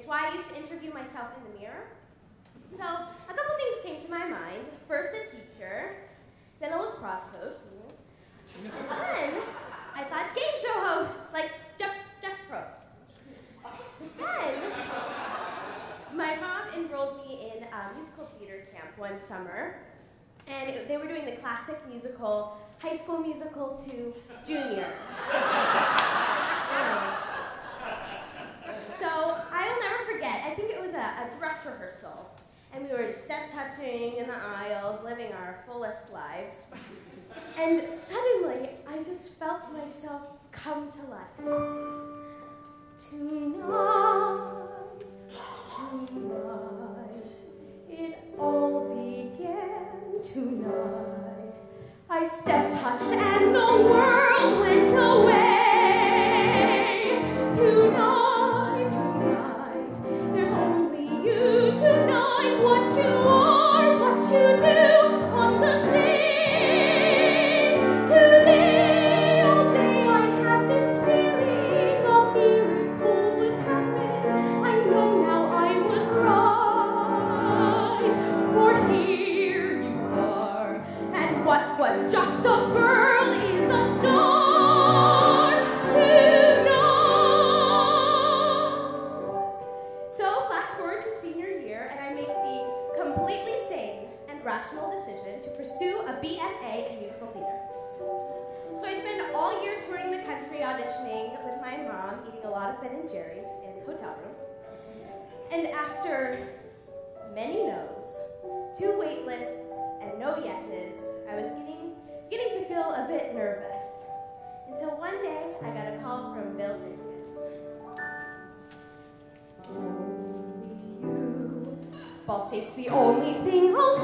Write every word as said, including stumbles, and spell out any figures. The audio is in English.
why I used to interview myself in the mirror. So a couple things came to my mind. First, a teacher, then a lacrosse coach, and then I thought game show host, like Jeff, Jeff Probst. Then my mom enrolled me in a musical theater camp one summer, and it, they were doing the classic musical, High School Musical to Junior. So I will never forget, I think it was a, a dress rehearsal, and we were step touching in the aisles, living our fullest lives. And suddenly, I just felt myself come to life. Tonight, tonight, it all began tonight. I step touched and the world went away. Tonight, tonight, there's only you tonight. What you are, what you do on the stage. Today, all day, I had this feeling a miracle would happen. I know now I was right, for here you are, and what was just a girl is a star tonight. So flash forward to senior year, and I make the completely sane and rational decision to pursue a B F A in musical theater. So I spend all year touring the country auditioning with my mom, eating a lot of Ben and Jerry's in hotel rooms. And after many no's, two wait lists, and no yeses, I was getting, getting to feel a bit nervous. Until one day, I got a call from Bill Jenkins. Only you. Ball State's the only thing I'll